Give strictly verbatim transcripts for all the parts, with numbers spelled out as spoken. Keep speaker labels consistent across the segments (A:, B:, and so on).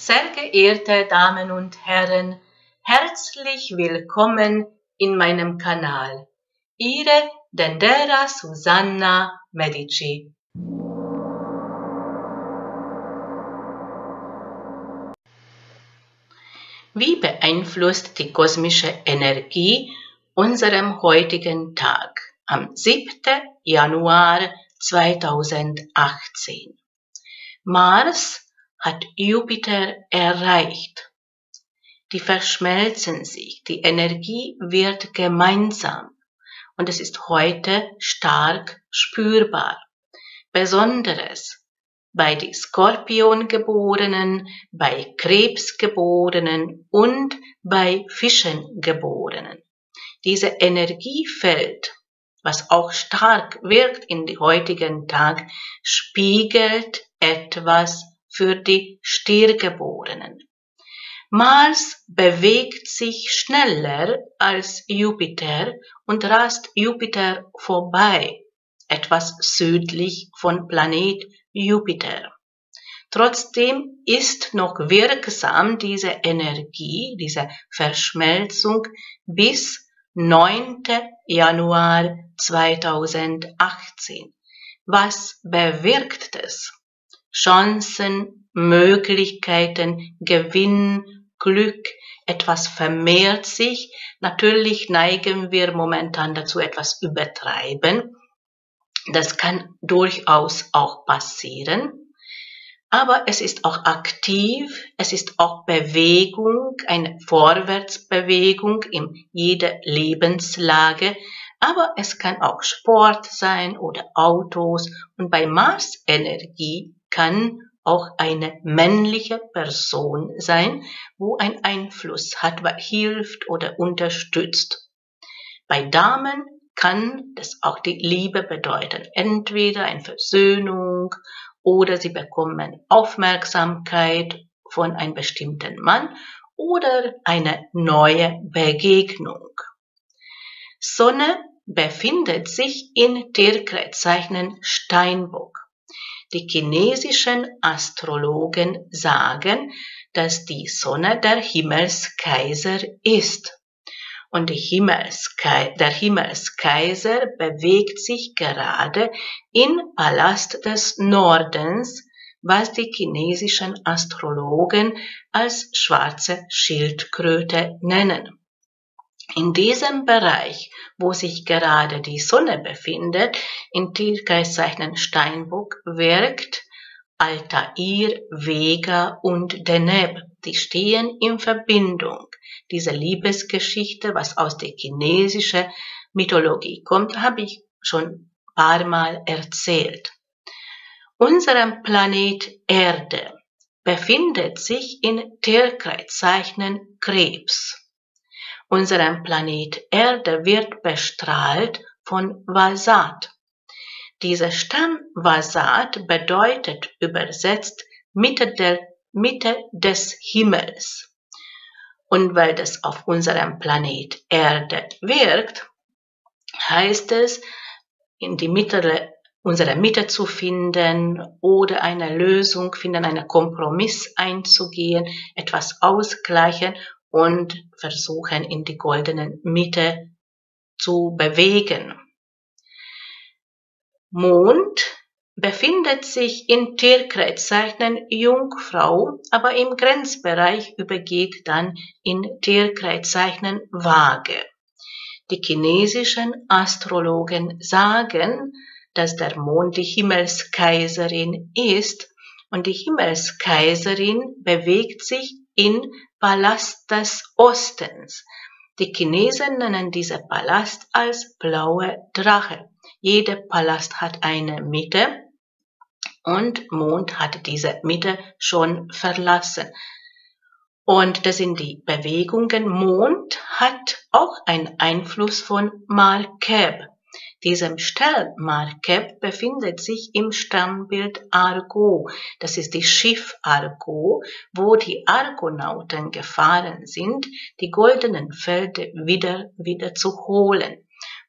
A: Sehr geehrte Damen und Herren, herzlich willkommen in meinem Kanal. Ihre Dendera Susanna Medici. Wie beeinflusst die kosmische Energie unserem heutigen Tag am siebten Januar zweitausendachtzehn? Mars hat Jupiter erreicht. Die verschmelzen sich, die Energie wird gemeinsam und es ist heute stark spürbar. Besonderes bei die Skorpiongeborenen, bei Krebsgeborenen und bei Fischengeborenen. Diese Energiefeld, was auch stark wirkt in die heutigen Tag, spiegelt etwas für die Stiergeborenen. Mars bewegt sich schneller als Jupiter und rast Jupiter vorbei, etwas südlich von Planet Jupiter. Trotzdem ist noch wirksam diese Energie, diese Verschmelzung bis neunten Januar zweitausendachtzehn. Was bewirkt es? Chancen, Möglichkeiten, Gewinn, Glück, etwas vermehrt sich. Natürlich neigen wir momentan dazu, etwas übertreiben. Das kann durchaus auch passieren. Aber es ist auch aktiv, es ist auch Bewegung, eine Vorwärtsbewegung in jeder Lebenslage. Aber es kann auch Sport sein oder Autos. Und bei Mars-Energie kann auch eine männliche Person sein, wo ein Einfluss hat, was hilft oder unterstützt. Bei Damen kann das auch die Liebe bedeuten. Entweder eine Versöhnung oder sie bekommen Aufmerksamkeit von einem bestimmten Mann oder eine neue Begegnung. Sonne befindet sich in Tierkreiszeichen Steinbock. Die chinesischen Astrologen sagen, dass die Sonne der Himmelskaiser ist. Und die Himmelske- der Himmelskaiser bewegt sich gerade im Palast des Nordens, was die chinesischen Astrologen als schwarze Schildkröte nennen. In diesem Bereich, wo sich gerade die Sonne befindet, in Tierkreiszeichen Steinbock, wirkt Altair, Vega und Deneb. Die stehen in Verbindung. Diese Liebesgeschichte, was aus der chinesischen Mythologie kommt, habe ich schon ein paar Mal erzählt. Unser Planet Erde befindet sich in Tierkreiszeichen Krebs. Unser Planet Erde wird bestrahlt von Vasat. Dieser Stern Vasat bedeutet übersetzt Mitte, der, Mitte des Himmels. Und weil das auf unserem Planet Erde wirkt, heißt es, in die Mitte, unsere Mitte zu finden oder eine Lösung finden, einen Kompromiss einzugehen, etwas ausgleichen und versuchen, in die goldene Mitte zu bewegen. Mond befindet sich in Tierkreiszeichen Jungfrau, aber im Grenzbereich übergeht dann in Tierkreiszeichen Waage. Die chinesischen Astrologen sagen, dass der Mond die Himmelskaiserin ist und die Himmelskaiserin bewegt sich in Palast des Ostens. Die Chinesen nennen diesen Palast als blaue Drache. Jeder Palast hat eine Mitte und Mond hat diese Mitte schon verlassen. Und das sind die Bewegungen. Mond hat auch einen Einfluss von Markeb. Diesem Stern Markeb befindet sich im Sternbild Argo. Das ist die Schiff Argo, wo die Argonauten gefahren sind, die goldenen Felder wieder, wieder zu holen.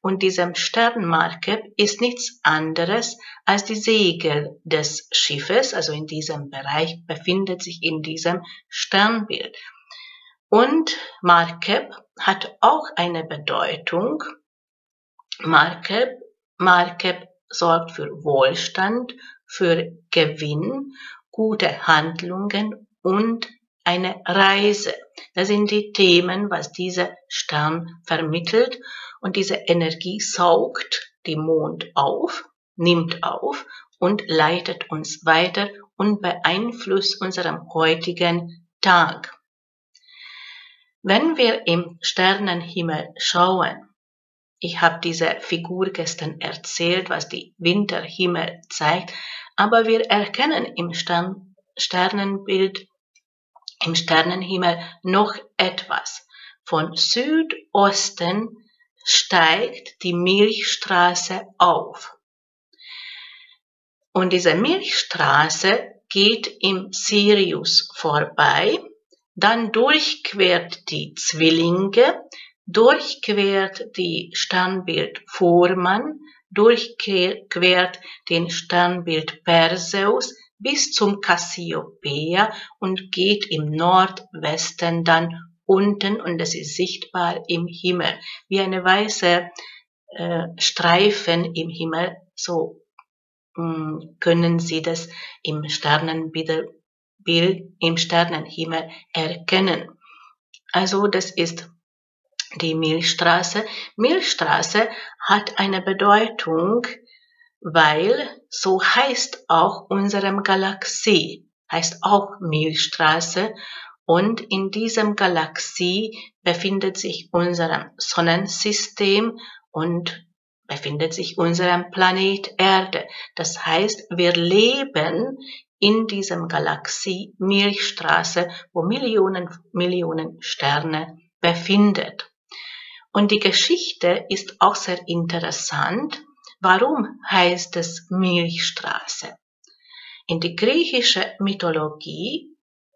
A: Und diesem Stern Markeb ist nichts anderes als die Segel des Schiffes, also in diesem Bereich befindet sich in diesem Sternbild. Und Markeb hat auch eine Bedeutung. Markeb, Markeb sorgt für Wohlstand, für Gewinn, gute Handlungen und eine Reise. Das sind die Themen, was dieser Stern vermittelt. Und diese Energie saugt die Mond auf, nimmt auf und leitet uns weiter und beeinflusst unseren heutigen Tag. Wenn wir im Sternenhimmel schauen, ich habe diese Figur gestern erzählt, was die Winterhimmel zeigt, aber wir erkennen im Stern, Sternenbild, im Sternenhimmel noch etwas. Von Südosten steigt die Milchstraße auf. Und diese Milchstraße geht im Sirius vorbei, dann durchquert die Zwillinge, durchquert die Sternbild Fuhrmann, durchquert den Sternbild Perseus bis zum Cassiopeia und geht im Nordwesten dann unten und es ist sichtbar im Himmel, wie eine weiße äh, Streifen im Himmel, so mh, können Sie das im Sternenbild, im Sternenhimmel erkennen. Also das ist die Milchstraße. Milchstraße hat eine Bedeutung, weil so heißt auch unsere Galaxie, heißt auch Milchstraße und in diesem Galaxie befindet sich unser Sonnensystem und befindet sich unser Planet Erde. Das heißt, wir leben in diesem Galaxie Milchstraße, wo Millionen, Millionen Sterne befindet. Und die Geschichte ist auch sehr interessant. Warum heißt es Milchstraße? In der griechischen Mythologie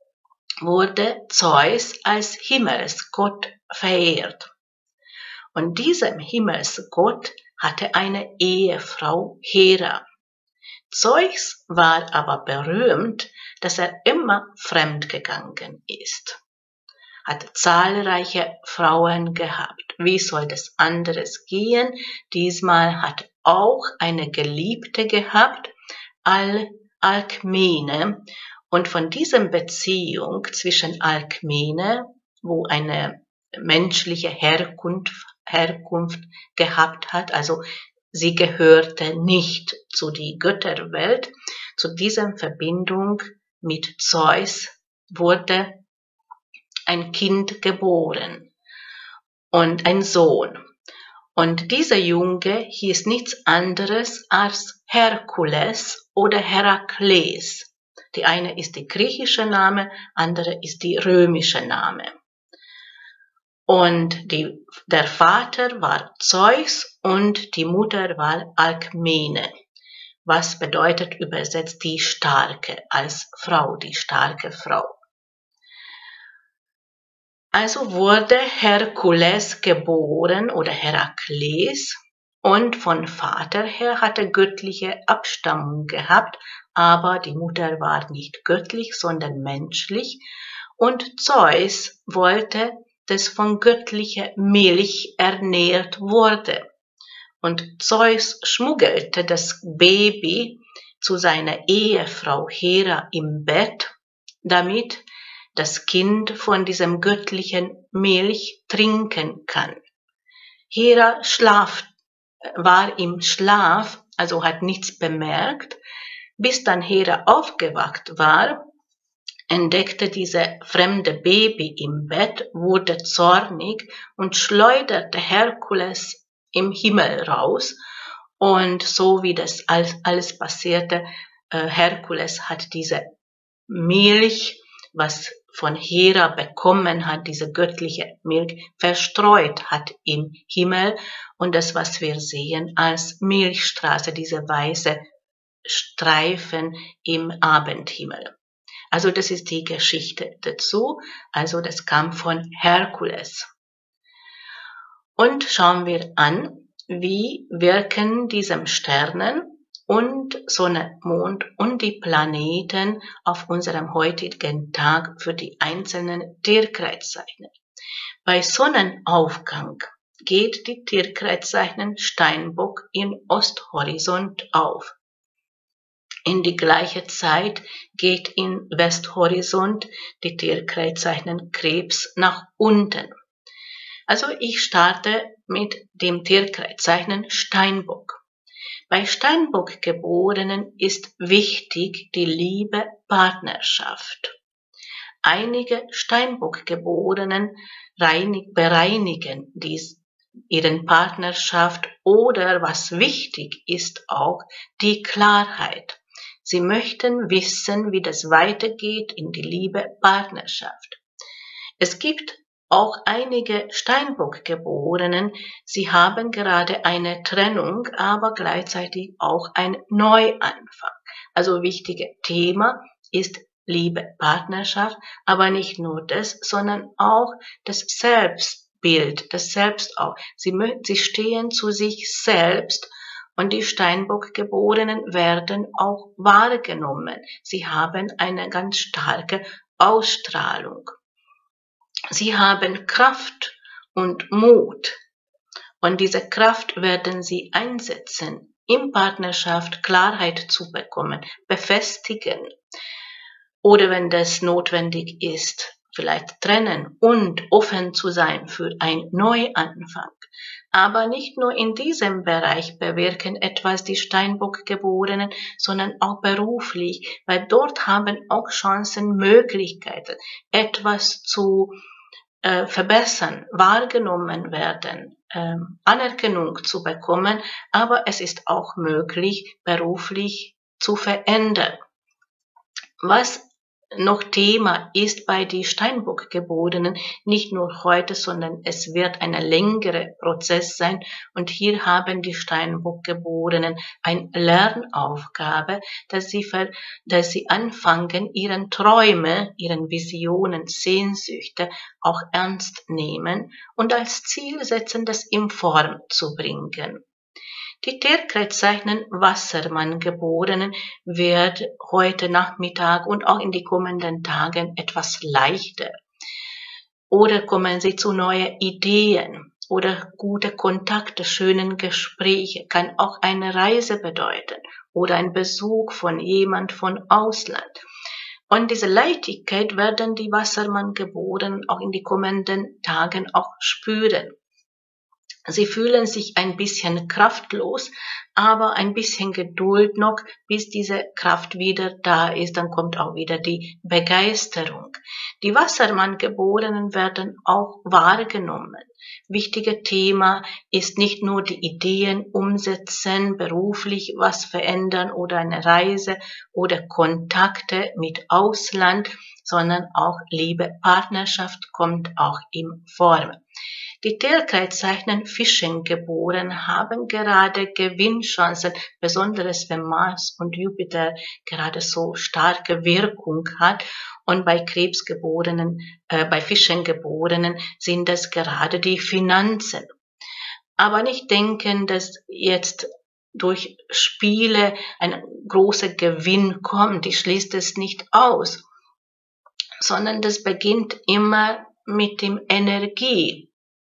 A: wurde Zeus als Himmelsgott verehrt. Und diesem Himmelsgott hatte eine Ehefrau Hera. Zeus war aber berühmt, dass er immer fremdgegangen ist. Hat zahlreiche Frauen gehabt. Wie soll das anderes gehen? Diesmal hat auch eine Geliebte gehabt, Al Alkmene. Und von dieser Beziehung zwischen Alkmene, wo eine menschliche Herkunft, Herkunft gehabt hat, also sie gehörte nicht zu die Götterwelt, zu dieser Verbindung mit Zeus wurde ein Kind geboren und ein Sohn. Und dieser Junge hieß nichts anderes als Herkules oder Herakles. Die eine ist der griechische Name, andere ist die römische Name. Und die, der Vater war Zeus und die Mutter war Alkmene, was bedeutet übersetzt die Starke, als Frau, die starke Frau. Also wurde Herkules geboren oder Herakles und von Vater her hatte göttliche Abstammung gehabt, aber die Mutter war nicht göttlich, sondern menschlich und Zeus wollte, dass von göttlicher Milch ernährt wurde. Und Zeus schmuggelte das Baby zu seiner Ehefrau Hera im Bett, damit das Kind von diesem göttlichen Milch trinken kann. Hera schlaf, war im Schlaf, also hat nichts bemerkt, bis dann Hera aufgewacht war, entdeckte diese fremde Baby im Bett, wurde zornig und schleuderte Herkules im Himmel raus. Und so wie das alles, alles passierte, äh, Herkules hat diese Milch, was von Hera bekommen hat, diese göttliche Milch, verstreut hat im Himmel. Und das, was wir sehen als Milchstraße, diese weiße Streifen im Abendhimmel. Also das ist die Geschichte dazu. Also das kam von Herkules. Und schauen wir an, wie wirken diese Sternen und Sonne, Mond und die Planeten auf unserem heutigen Tag für die einzelnen Tierkreiszeichen. Bei Sonnenaufgang geht die Tierkreiszeichen Steinbock in Osthorizont auf. In die gleiche Zeit geht in Westhorizont die Tierkreiszeichen Krebs nach unten. Also ich starte mit dem Tierkreiszeichen Steinbock. Bei Steinbock Geborenen ist wichtig die Liebe, Partnerschaft. Einige Steinbock Geborenen reinig, bereinigen dies, ihren Partnerschaft oder was wichtig ist auch die Klarheit. Sie möchten wissen, wie das weitergeht in die Liebe, Partnerschaft. Es gibt auch einige Steinbock-Geborenen, sie haben gerade eine Trennung, aber gleichzeitig auch ein Neuanfang. Also wichtiges Thema ist Liebe, Partnerschaft, aber nicht nur das, sondern auch das Selbstbild, das Selbst auch. Sie, sie stehen zu sich selbst und die Steinbock-Geborenen werden auch wahrgenommen. Sie haben eine ganz starke Ausstrahlung. Sie haben Kraft und Mut und diese Kraft werden sie einsetzen, in Partnerschaft Klarheit zu bekommen, befestigen oder wenn das notwendig ist, vielleicht trennen und offen zu sein für einen Neuanfang. Aber nicht nur in diesem Bereich bewirken etwas die Steinbock-Geborenen, sondern auch beruflich, weil dort haben auch Chancen, Möglichkeiten, etwas zu äh, verbessern, wahrgenommen werden, äh, Anerkennung zu bekommen, aber es ist auch möglich, beruflich zu verändern. Was noch Thema ist bei den Steinbock-Geborenen, nicht nur heute, sondern es wird ein längerer Prozess sein und hier haben die Steinbock-Geborenen eine Lernaufgabe, dass sie, dass sie anfangen, ihren Träume, ihren Visionen, Sehnsüchte auch ernst nehmen und als Ziel setzen, das in Form zu bringen. Die Tierkreiszeichen Wassermann-Geborenen wird heute Nachmittag und auch in die kommenden Tagen etwas leichter. Oder kommen sie zu neuen Ideen oder gute Kontakte, schönen Gespräche, kann auch eine Reise bedeuten oder ein Besuch von jemand von Ausland. Und diese Leichtigkeit werden die Wassermann-Geborenen auch in die kommenden Tagen auch spüren. Sie fühlen sich ein bisschen kraftlos, aber ein bisschen Geduld noch, bis diese Kraft wieder da ist, dann kommt auch wieder die Begeisterung. Die Wassermann-Geborenen werden auch wahrgenommen. Wichtiges Thema ist nicht nur die Ideen umsetzen, beruflich was verändern oder eine Reise oder Kontakte mit Ausland, sondern auch Liebe, Partnerschaft kommt auch in Form. Die Tierkreiszeichen Fischen geboren haben gerade Gewinnchancen, besonders wenn Mars und Jupiter gerade so starke Wirkung hat. Und bei Krebsgeborenen, äh, bei Fischengeborenen sind das gerade die Finanzen. Aber nicht denken, dass jetzt durch Spiele ein großer Gewinn kommt. Ich schließe es nicht aus, sondern das beginnt immer mit dem Energie.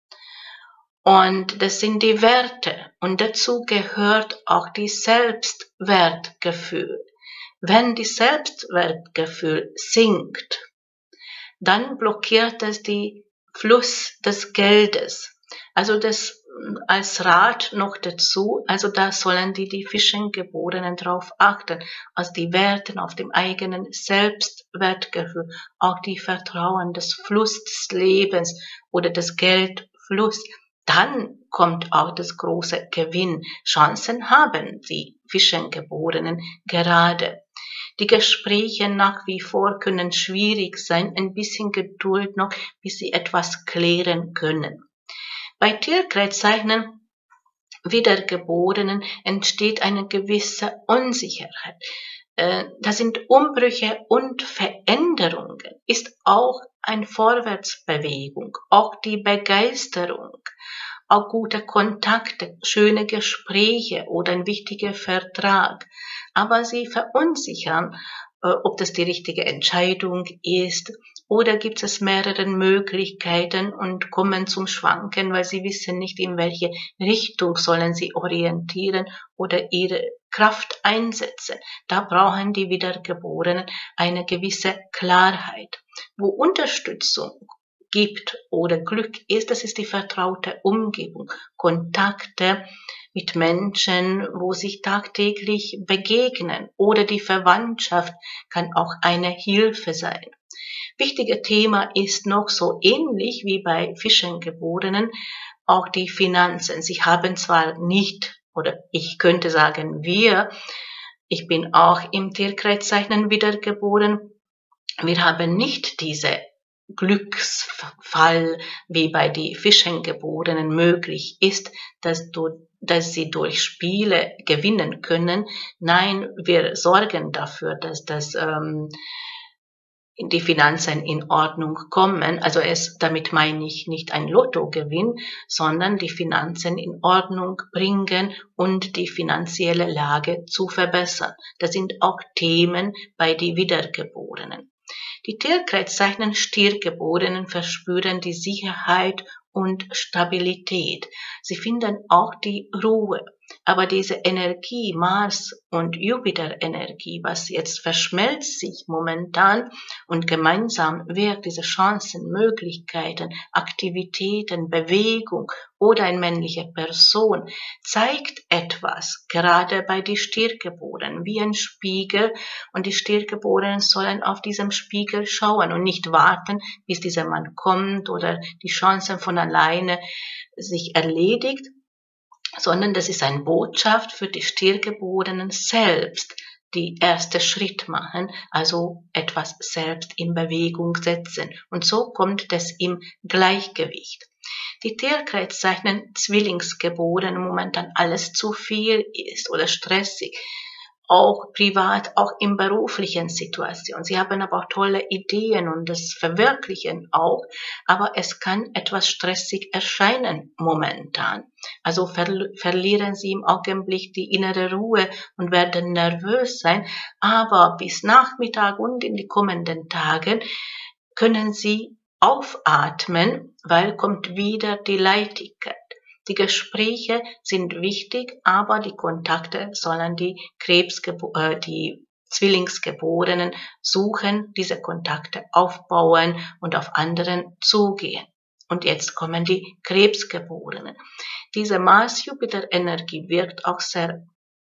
A: Und das sind die Werte. Und dazu gehört auch die Selbstwertgefühl. Wenn die Selbstwertgefühl sinkt, dann blockiert es den Fluss des Geldes. Also das als Rat noch dazu, also da sollen die, die Fischengeborenen drauf achten, also die Werten auf dem eigenen Selbstwertgefühl, auch die Vertrauen, des Fluss des Lebens oder des Geldfluss. Dann kommt auch das große Gewinn. Chancen haben die Fischengeborenen gerade. Die Gespräche nach wie vor können schwierig sein, ein bisschen Geduld noch, bis sie etwas klären können. Bei Tierkreiszeichen Wiedergeborenen entsteht eine gewisse Unsicherheit. Da sind Umbrüche und Veränderungen, ist auch eine Vorwärtsbewegung, auch die Begeisterung. auch gute Kontakte, schöne Gespräche oder ein wichtiger Vertrag. Aber sie verunsichern, äh, ob das die richtige Entscheidung ist oder gibt es mehrere Möglichkeiten und kommen zum Schwanken, weil sie wissen nicht, in welche Richtung sollen sie orientieren oder ihre Kraft einsetzen. Da brauchen die Wiedergeborenen eine gewisse Klarheit. Wo Unterstützung gibt oder Glück ist, das ist die vertraute Umgebung, Kontakte mit Menschen, wo sich tagtäglich begegnen, oder die Verwandtschaft kann auch eine Hilfe sein. Wichtiges Thema ist noch so ähnlich wie bei Fischengeborenen auch die Finanzen. Sie haben zwar nicht, oder ich könnte sagen wir, ich bin auch im Tierkreiszeichen wiedergeboren, wir haben nicht diese Glücksfall, wie bei die Fischengeborenen möglich ist, dass, du, dass sie durch Spiele gewinnen können. Nein, wir sorgen dafür, dass das ähm, die Finanzen in Ordnung kommen. Also es, damit meine ich nicht ein Lottogewinn, sondern die Finanzen in Ordnung bringen und die finanzielle Lage zu verbessern. Das sind auch Themen bei die Wiedergeborenen. Die Tierkreiszeichen Stiergeborenen verspüren die Sicherheit und Stabilität. Sie finden auch die Ruhe. Aber diese Energie, Mars und Jupiter-Energie, was jetzt verschmelzt sich momentan und gemeinsam wirkt, diese Chancen, Möglichkeiten, Aktivitäten, Bewegung oder eine männliche Person, zeigt etwas, gerade bei den Stiergeborenen, wie ein Spiegel, und die Stiergeborenen sollen auf diesem Spiegel schauen und nicht warten, bis dieser Mann kommt oder die Chancen von alleine sich erledigt, sondern das ist eine Botschaft für die Stiergeborenen selbst, die erste Schritt machen, also etwas selbst in Bewegung setzen. Und so kommt es im Gleichgewicht. Die Tierkreiszeichen Zwillingsgeborenen momentan alles zu viel ist oder stressig, auch privat, auch in beruflichen Situationen. Sie haben aber auch tolle Ideen und das verwirklichen auch, aber es kann etwas stressig erscheinen momentan. Also ver verlieren Sie im Augenblick die innere Ruhe und werden nervös sein, aber bis Nachmittag und in die kommenden Tagen können Sie aufatmen, weil kommt wieder die Leichtigkeit. Die Gespräche sind wichtig, aber die Kontakte sollen die Krebsgebo äh, die Zwillingsgeborenen suchen, diese Kontakte aufbauen und auf anderen zugehen. Und jetzt kommen die Krebsgeborenen. Diese Mars-Jupiter-Energie wirkt auch sehr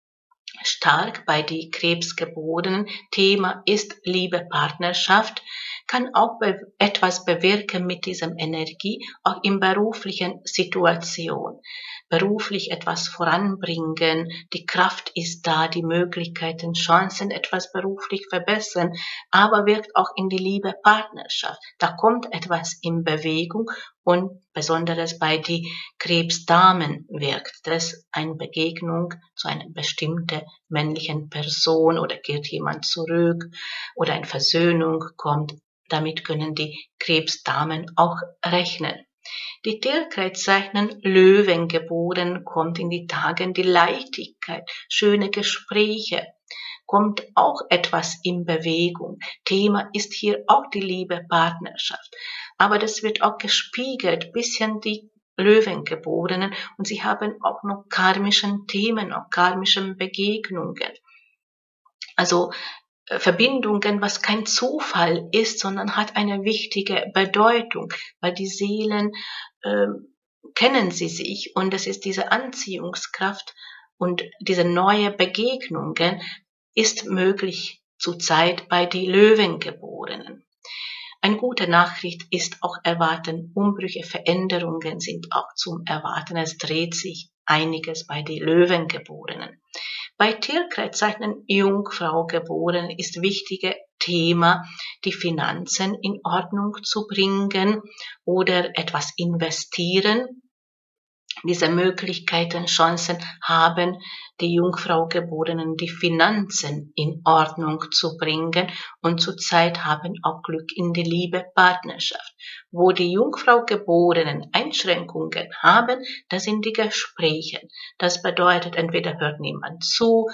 A: stark bei die Krebsgeborenen. Thema ist Liebe, Partnerschaft, kann auch be etwas bewirken mit diesem Energie, auch in beruflichen Situationen. Beruflich etwas voranbringen, die Kraft ist da, die Möglichkeiten, Chancen, etwas beruflich verbessern, aber wirkt auch in die Liebe, Partnerschaft. Da kommt etwas in Bewegung und besonders bei die Krebsdamen wirkt das eine Begegnung zu einer bestimmten männlichen Person oder kehrt jemand zurück oder eine Versöhnung kommt. Damit können die Krebsdamen auch rechnen. Die Tierkreiszeichen Löwengeboren kommt in die Tagen die Leichtigkeit, schöne Gespräche, kommt auch etwas in Bewegung. Thema ist hier auch die Liebe, Partnerschaft. Aber das wird auch gespiegelt, bisschen die Löwengeborenen, und sie haben auch noch karmischen Themen, auch karmischen Begegnungen. Also Verbindungen, was kein Zufall ist, sondern hat eine wichtige Bedeutung, weil die Seelen äh, kennen sie sich und es ist diese Anziehungskraft und diese neue Begegnungen ist möglich zurzeit bei die Löwengeborenen. Eine gute Nachricht ist auch erwarten, Umbrüche, Veränderungen sind auch zum Erwarten, es dreht sich einiges bei den Löwengeborenen. Bei Tierkreiszeichen Jungfrau geboren ist wichtige Thema, die Finanzen in Ordnung zu bringen oder etwas investieren Diese Möglichkeiten, Chancen haben die Jungfraugeborenen, die Finanzen in Ordnung zu bringen und zurzeit haben auch Glück in die Liebe, Partnerschaft. Wo die Jungfraugeborenen Einschränkungen haben, das sind die Gespräche. Das bedeutet, entweder hört niemand zu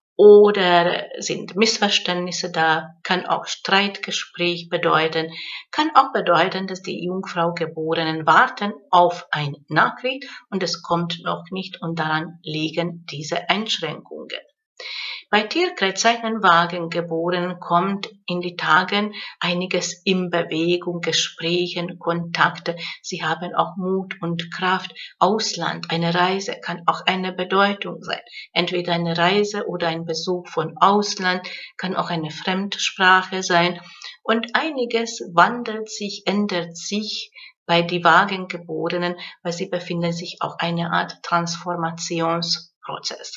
A: oder sind Missverständnisse da, kann auch Streitgespräch bedeuten, kann auch bedeuten, dass die Jungfraugeborenen warten auf ein Nachricht und es kommt noch nicht und daran liegen diese Einschränkungen. Bei Tierkreiszeichen Wagengeborenen kommt in die Tagen einiges in Bewegung, Gesprächen, Kontakte. Sie haben auch Mut und Kraft. Ausland, eine Reise kann auch eine Bedeutung sein. Entweder eine Reise oder ein Besuch von Ausland, kann auch eine Fremdsprache sein. Und einiges wandelt sich, ändert sich bei die Wagengeborenen, weil sie befinden sich auf eine Art Transformationsprozess.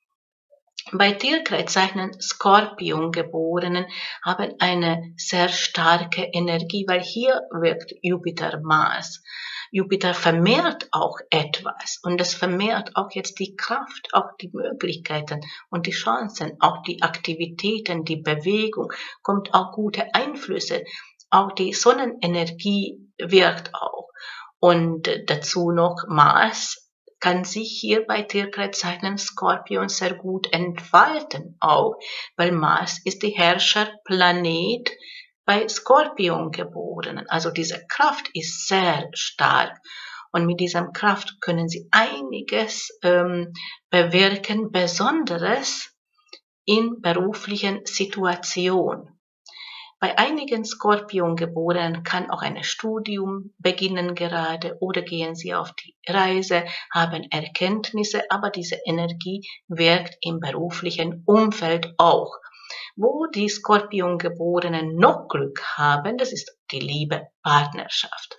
A: Bei Tierkreiszeichen Skorpiongeborenen haben eine sehr starke Energie, weil hier wirkt Jupiter Mars. Jupiter vermehrt auch etwas und es vermehrt auch jetzt die Kraft, auch die Möglichkeiten und die Chancen, auch die Aktivitäten, die Bewegung, kommt auch gute Einflüsse. Auch die Sonnenenergie wirkt auch. Und dazu noch Mars kann sich hier bei Tierkreiszeichen Skorpion sehr gut entfalten auch, weil Mars ist die Herrscherplanet bei Skorpiongeborenen. Also diese Kraft ist sehr stark und mit dieser Kraft können sie einiges ähm, bewirken, Besonderes in beruflichen Situationen. Bei einigen Skorpiongeborenen kann auch ein Studium beginnen gerade oder gehen sie auf die Reise, haben Erkenntnisse, aber diese Energie wirkt im beruflichen Umfeld auch. Wo die Skorpiongeborenen noch Glück haben, das ist die Liebe, Partnerschaft.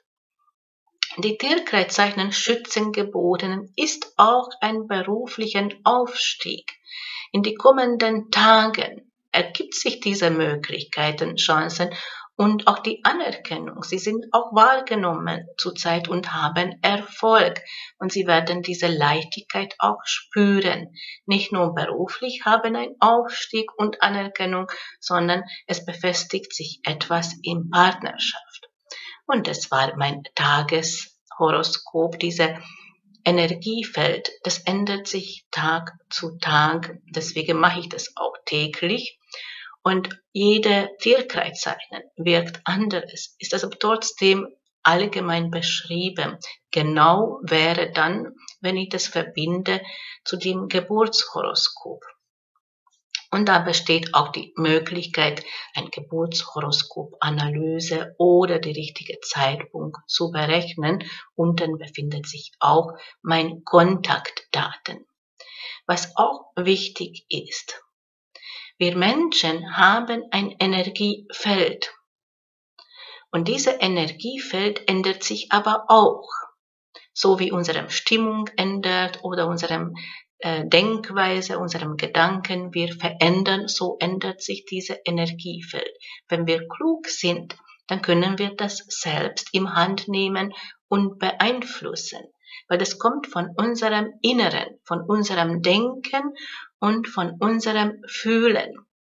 A: Die Tierkreiszeichen Schützengeborenen ist auch ein beruflicher Aufstieg. In die kommenden Tagen ergibt sich diese Möglichkeiten, Chancen und auch die Anerkennung. Sie sind auch wahrgenommen zurzeit und haben Erfolg. Und sie werden diese Leichtigkeit auch spüren. Nicht nur beruflich haben einen Aufstieg und Anerkennung, sondern es befestigt sich etwas in Partnerschaft. Und das war mein Tageshoroskop, diese Energiefeld, das ändert sich Tag zu Tag, deswegen mache ich das auch täglich. Und jede Tierkreiszeichen wirkt anderes, ist also trotzdem allgemein beschrieben. Genau wäre dann, wenn ich das verbinde zu dem Geburtshoroskop. Und da besteht auch die Möglichkeit, ein Geburtshoroskop-Analyse oder die richtige Zeitpunkt zu berechnen. Unten befindet sich auch mein Kontaktdaten. Was auch wichtig ist, wir Menschen haben ein Energiefeld. Und dieses Energiefeld ändert sich aber auch. So wie unsere Stimmung ändert oder unsere äh, Denkweise, unserem Gedanken wir verändern, so ändert sich dieses Energiefeld. Wenn wir klug sind, dann können wir das selbst im Hand nehmen und beeinflussen, weil das kommt von unserem Inneren, von unserem Denken und von unserem Fühlen.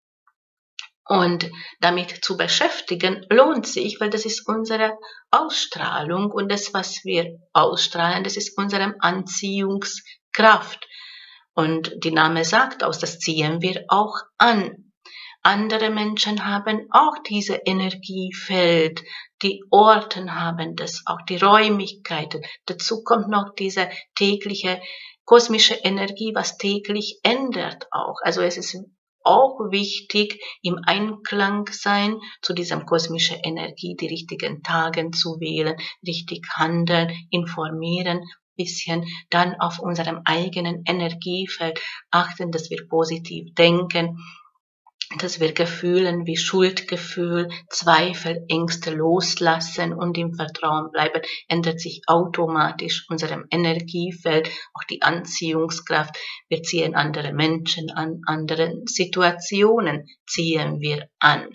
A: Und damit zu beschäftigen lohnt sich, weil das ist unsere Ausstrahlung und das, was wir ausstrahlen, das ist unsere Anziehungskraft. Und die Name sagt aus, das ziehen wir auch an. Andere Menschen haben auch diese Energiefeld, die Orten haben das, auch die Räumlichkeiten. Dazu kommt noch diese tägliche kosmische Energie, was täglich ändert auch. Also es ist auch wichtig, im Einklang sein zu dieser kosmischen Energie, die richtigen Tagen zu wählen, richtig handeln, informieren, bisschen dann auf unserem eigenen Energiefeld achten, dass wir positiv denken, dass wir Gefühlen wie Schuldgefühl, Zweifel, Ängste loslassen und im Vertrauen bleiben, ändert sich automatisch unserem Energiefeld, auch die Anziehungskraft. Wir ziehen andere Menschen an, andere Situationen ziehen wir an.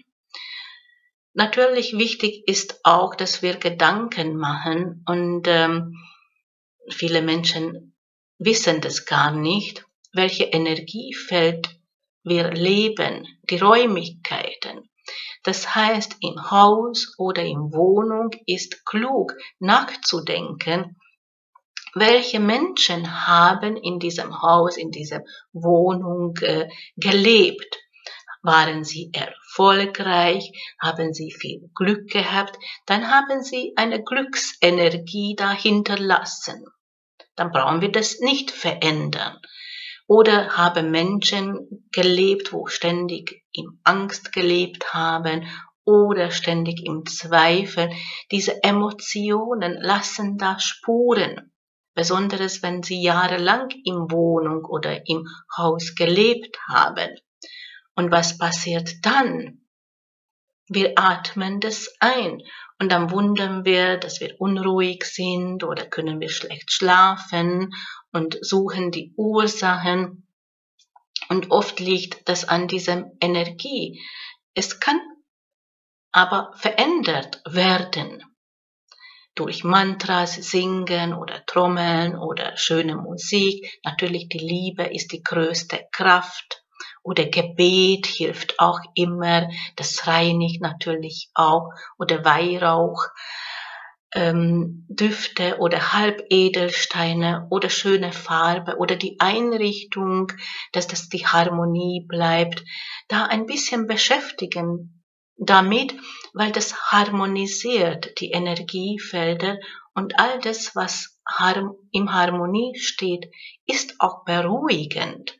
A: Natürlich wichtig ist auch, dass wir Gedanken machen und ähm, viele Menschen wissen das gar nicht, welche Energiefeld wir leben, die Räumlichkeiten. Das heißt, im Haus oder in Wohnung ist klug nachzudenken, welche Menschen haben in diesem Haus, in dieser Wohnung äh, gelebt. Waren sie erfolgreich? Haben sie viel Glück gehabt? Dann haben sie eine Glücksenergie dahinter lassen. Dann brauchen wir das nicht verändern. Oder haben Menschen gelebt, wo ständig in Angst gelebt haben oder ständig im Zweifel. Diese Emotionen lassen da Spuren. Besonders wenn sie jahrelang in Wohnung oder im Haus gelebt haben. Und was passiert dann? Wir atmen das ein und dann wundern wir, dass wir unruhig sind oder können wir schlecht schlafen und suchen die Ursachen. Und oft liegt das an dieser Energie. Es kann aber verändert werden. Durch Mantras singen oder trommeln oder schöne Musik. Natürlich die Liebe ist die größte Kraft. Oder Gebet hilft auch immer. Das reinigt natürlich auch. Oder Weihrauch, ähm, Düfte oder Halbedelsteine oder schöne Farbe oder die Einrichtung, dass das die Harmonie bleibt. Da ein bisschen beschäftigen damit, weil das harmonisiert die Energiefelder und all das, was in Harmonie steht, ist auch beruhigend.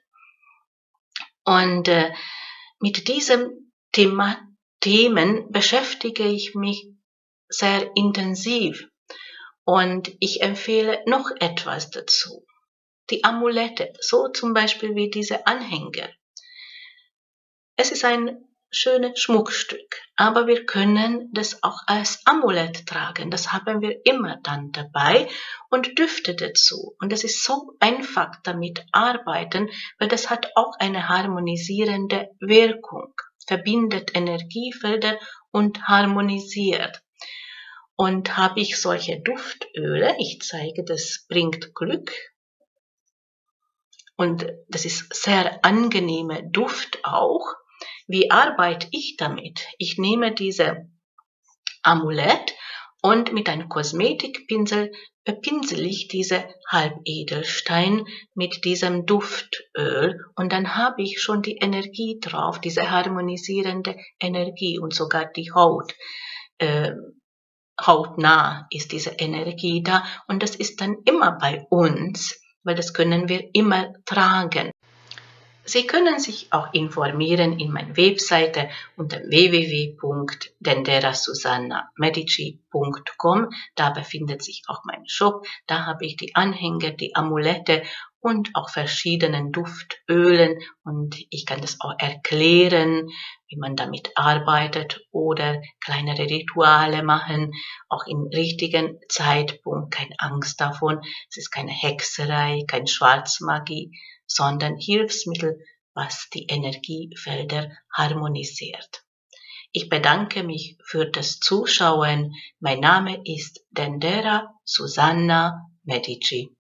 A: Und äh, mit diesem Thema, Themen beschäftige ich mich sehr intensiv und ich empfehle noch etwas dazu. Die Amulette, so zum Beispiel wie diese Anhänger. Es ist ein schönes Schmuckstück, aber wir können das auch als Amulett tragen. Das haben wir immer dann dabei und Düfte dazu. Und es ist so einfach damit arbeiten, weil das hat auch eine harmonisierende Wirkung, verbindet Energiefelder und harmonisiert. Und habe ich solche Duftöle, ich zeige, das bringt Glück. Und das ist sehr angenehmer Duft auch. Wie arbeite ich damit? Ich nehme diese Amulett und mit einem Kosmetikpinsel bepinsel ich diese Halbedelstein mit diesem Duftöl und dann habe ich schon die Energie drauf, diese harmonisierende Energie und sogar die Haut. Äh, hautnah ist diese Energie da und das ist dann immer bei uns, weil das können wir immer tragen. Sie können sich auch informieren in meiner Webseite unter w w w punkt dendera susanna medici punkt com. Da befindet sich auch mein Shop. Da habe ich die Anhänger, die Amulette und auch verschiedenen Duftölen und ich kann das auch erklären, wie man damit arbeitet oder kleinere Rituale machen, auch im richtigen Zeitpunkt, keine Angst davon. Es ist keine Hexerei, keine Schwarzmagie, sondern Hilfsmittel, was die Energiefelder harmonisiert. Ich bedanke mich für das Zuschauen. Mein Name ist Dendera Susanna Medici.